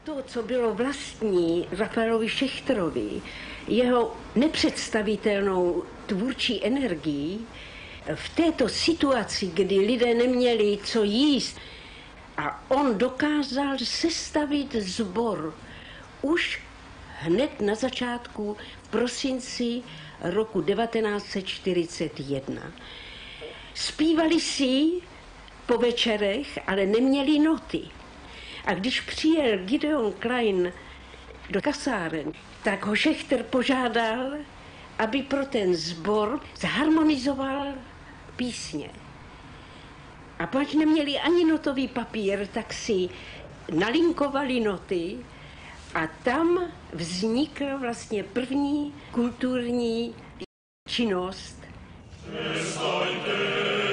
To, co bylo vlastní Rafaelovi Šechterovi, jeho nepředstavitelnou tvůrčí energií, v této situaci, kdy lidé neměli co jíst, a on dokázal sestavit sbor už hned na začátku v prosinci roku 1941. Zpívali si po večerech, ale neměli noty. A když přijel Gideon Klein do kasáren, tak ho Šechter požádal, aby pro ten sbor zharmonizoval písně. A pač neměli ani notový papír, tak si nalinkovali noty a tam vznikla vlastně první kulturní činnost. Přestaňte!